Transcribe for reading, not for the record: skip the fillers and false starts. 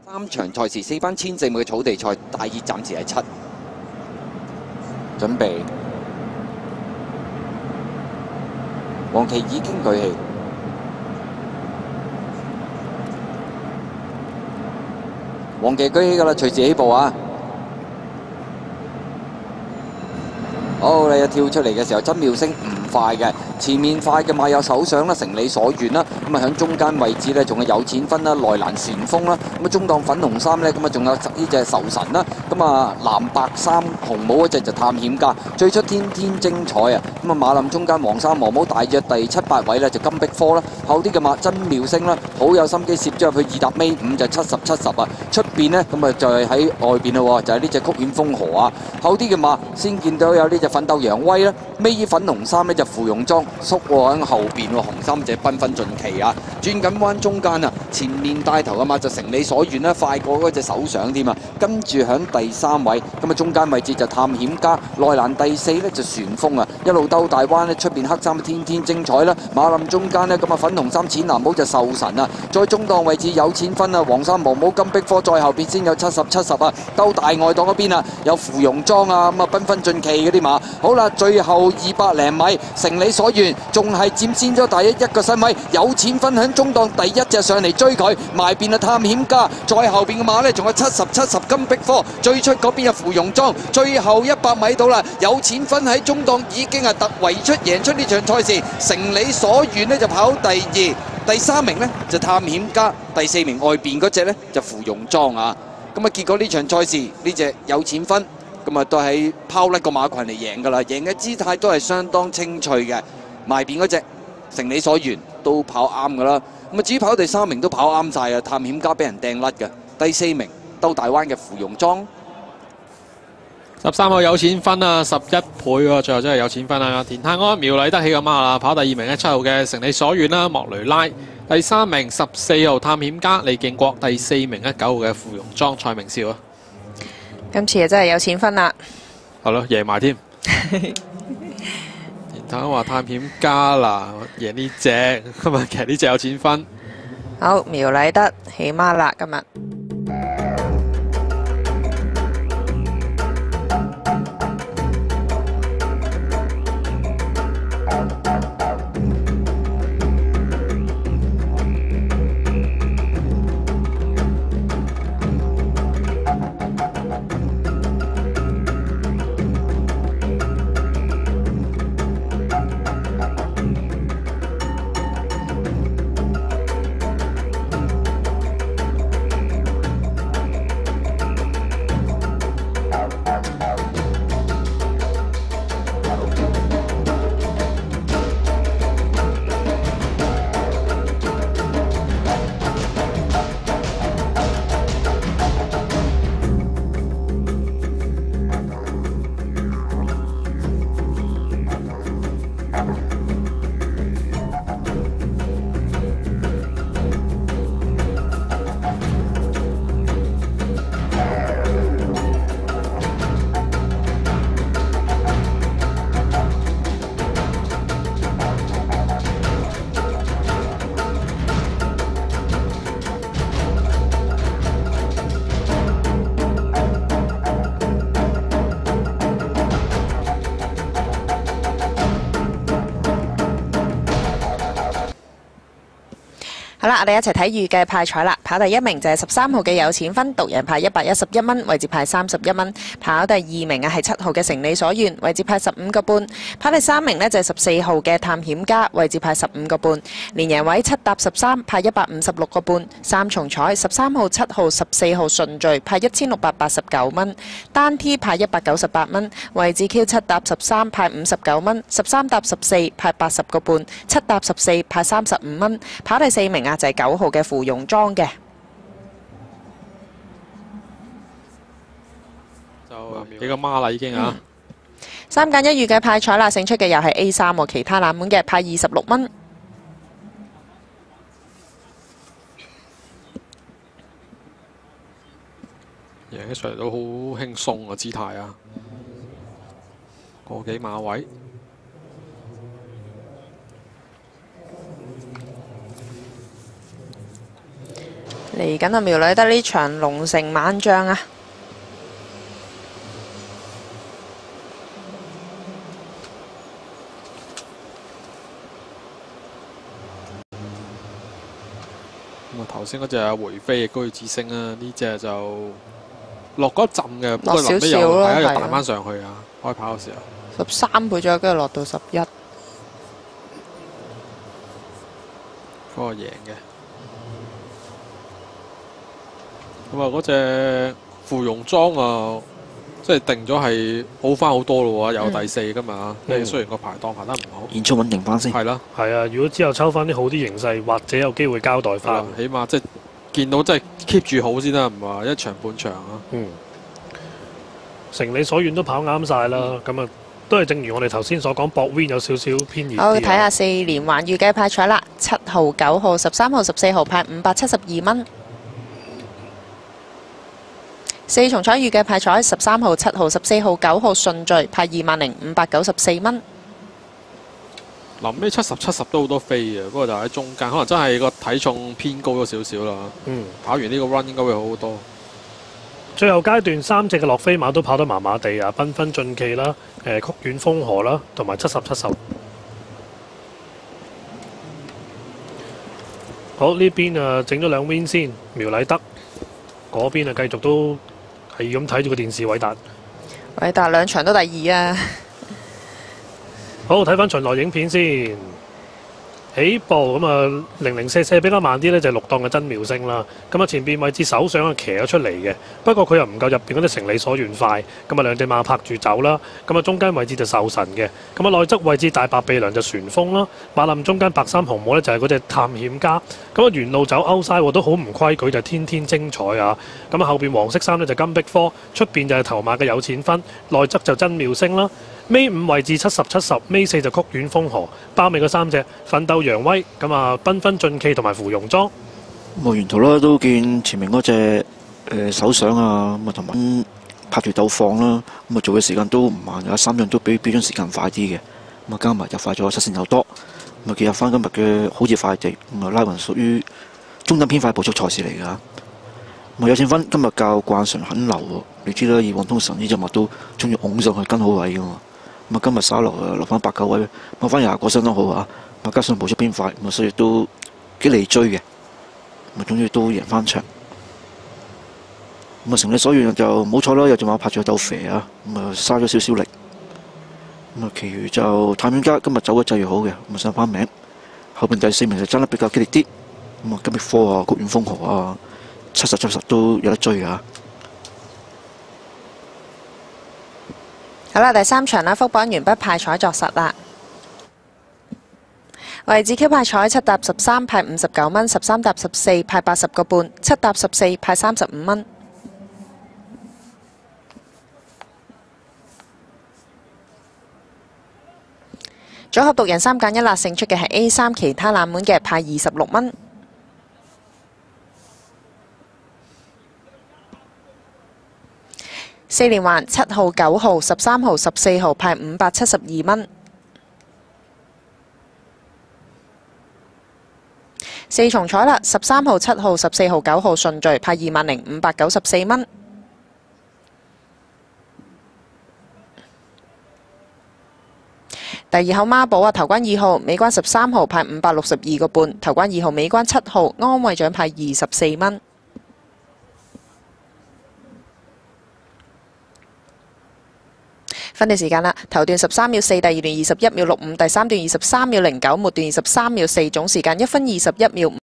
3場賽事4班1000米嘅草地賽，大熱暫時係7。準備，黃旗已經舉起。黃旗舉起㗎啦，隨時起步啊！好，你一跳出嚟嘅時候，真妙聲唔快嘅，前面快嘅馬有手上啦，成理所願啦，咁啊喺中間位置呢，仲有錢分啦，內欄旋風啦，咁啊中檔粉紅衫呢，咁啊仲有呢隻仇神啦，咁啊藍白衫紅帽嗰隻就探險家，最出天天精彩啊！咁啊馬林中間黃衫黃帽大約第7、8位呢，就金碧科啦，後啲嘅馬真妙聲啦，好有心機攝咗入去2搭尾5就70、70啊，出邊呢，咁啊就係喺外邊咯，就係呢隻曲苑風河啊，後啲嘅馬先見到有呢隻奮鬥揚威啦，尾粉紅衫呢就芙蓉裝縮喎喺後邊喎，紅衫隻繽紛盡奇啊！轉緊彎中間啊，前面帶頭嘅馬就成理所願啦，快過嗰隻手上添啊！跟住響第3位，咁啊中間位置就探險家，內欄第4呢就旋風啊，一路兜大彎呢，出邊黑衫天天精彩啦，馬林中間呢，咁啊粉紅衫淺藍帽就獸神啊，再中檔位置有錢分啊，黃衫黃帽金碧科，再後邊先有70、70啊，兜大外檔嗰邊啊有芙蓉裝啊，咁啊繽紛盡奇嗰啲馬，好啦，最後200零米，成理所願仲係佔先咗第一個身位，有錢分響中檔第1隻上嚟追佢，埋邊啊探險家，再後邊嘅馬呢，仲有70、70金碧科，最出嗰邊有芙蓉裝，最後100米到啦，有錢分喺中檔已經係突圍出贏出呢場賽事，成理所願呢就跑第2，第3名呢就探險家，第4名外邊嗰隻呢就芙蓉裝啊，咁啊結果呢場賽事呢隻有錢分。咁啊，都係拋甩個馬群嚟贏㗎啦，贏嘅姿態都係相當清脆嘅。埋邊嗰隻成理所願都跑啱㗎啦。咁啊，至於跑第3名都跑啱晒啊，探險家俾人掟甩嘅。第4名兜大灣嘅芙蓉裝。 13號有錢分啊，11倍喎，最後真係有錢分啊！田泰安苗禮德起個馬啦，跑第2名呢7號嘅成理所願啦，莫雷拉。第3名14號探險家李敬國，第4名呢9號嘅芙蓉裝蔡明少啊。 今次啊真係有錢分啦， 係咯，贏埋添。田太話探險家啦，贏呢隻，今日其實呢隻有錢分。 好，苗禮德起馬啦，今日。好啦，我哋一齊睇預計派彩啦。跑第1名就係13號嘅有錢分，獨人派111蚊，位置派31蚊。跑第2名啊係7號嘅成理所願，位置派15個半。跑第3名呢就係14號嘅探險家，位置派15個半。連贏位7搭13派156個半。三重彩13號、7號、14號順序派1689蚊。單 T 派198蚊，位置 Q 7搭13派59蚊，13搭14派80個半，7搭14派35蚊。跑第4名啊就係9號嘅芙蓉裝嘅。 就幾個孖啦已經啊。 3揀1預計派彩啦，勝出嘅又係 A3喎，其他冷門嘅派26蚊。 贏起上嚟都好輕鬆啊姿態啊，個幾馬位。 嚟緊啊，苗禮德呢場龍城猛將啊！ 咁啊，頭先嗰隻回飛嘅居之星啊，呢隻就落嗰一陣嘅，不過臨尾又係又彈翻上去啊！開跑嘅時候 13倍左右，跟住落到11。 嗰個贏嘅。咁啊，嗰隻芙蓉裝啊，即係定咗係好翻好多咯喎，有第4㗎嘛。即係雖然個排檔排得唔好， 演出穩定翻先。 係啦， 係啊，如果之後抽翻啲好啲形勢，或者有機會交代翻。 起碼即係見到即係 keep 住好先啦，唔係話一場半場啊。 成你所願都跑啱晒啦，咁啊都係正如我哋頭先所講，博 Win 有少少偏熱啲啊。 好，睇下4連環預計派彩啦，7號、9號、13號、14號派572蚊。4重彩預計派彩13號、7號、14號、9號順序派20594蚊。 臨尾70都好多飛嘅，不過就喺中間，可能真係個體重偏高咗少少啦。跑完呢個 run 應該會好好多。 最後階段3隻嘅落飛馬都跑得麻麻地啊，繽紛進氣啦、曲苑風河啦，同埋70。好，呢邊啊整咗2 win 先，苗禮德嗰邊啊繼續都係咁睇住個電視偉達。 偉達2場都第2啊！ 好，睇翻巡邏影片先。起步咁啊，0044比較慢啲呢，就係6檔嘅真妙星啦。咁啊，前邊位置手上啊騎咗出嚟嘅，不過佢又唔夠入邊嗰隻成理所願快。咁啊，兩隻馬拍住走啦。咁啊，中間位置就壽神嘅。咁啊，內側位置大白鼻梁就旋風啦。馬林中間白衫紅帽呢，就係嗰隻探險家。咁啊，沿路走歐晒都好唔規矩，就天天精彩啊！咁啊，後邊黃色衫呢，就金碧科，出邊就係頭馬嘅有錢分，內側就真妙星啦。尾5位置70，尾4就曲苑風河，包尾嗰3隻奮鬥揚威，咁啊繽紛進氣同埋芙蓉裝。 咁啊，沿途啦都見前面嗰隻手上啊，咁啊同埋拍住鬥放啦，咁啊做嘅時間都唔慢，有3樣都比標準時間快啲嘅，咁啊加埋就快咗7線又多，咁啊結合翻今日嘅好似快地，咁啊拉勻屬於中等偏快步速賽事嚟㗎。咁啊有錢分今日較慣常肯流喎，你知啦，以往通常呢隻馬都中意拱上去跟好位㗎嘛。咁啊，今日稍落落翻8、9位，攞翻20個身都好啊！咁加上步速偏快，咁啊，所以都幾利追嘅。咁啊，終於都贏翻場。咁啊，成你所願就冇錯啦，有隻馬拍住鬥肥啊！咁啊，嘥咗少少力。咁啊，其餘就探險家今日走得際好嘅，咁啊上翻名。後邊第4名就爭得比較激烈啲。咁啊，金碧科啊、曲苑風河啊、70都有得追㗎。 好啦，第3場啦，福榜完畢，派彩作實啦。位置 Q 派彩7搭13派59蚊，13搭14派80個半，7搭14派35蚊。組合獨人3揀1啦，勝出嘅係 A3，其他冷門嘅派26蚊。4連環7號、9號、13號、14號派572蚊。4重彩啦，13號、7號、14號、9號順序派20594蚊。第2號孖寶啊，頭關2號，尾關13號派562個半，頭關2號，尾關7號，安慰獎派24蚊。分地時間啦，頭段13秒4，第2段21秒65，第3段23秒09，末段23秒4，總時間1分21秒5。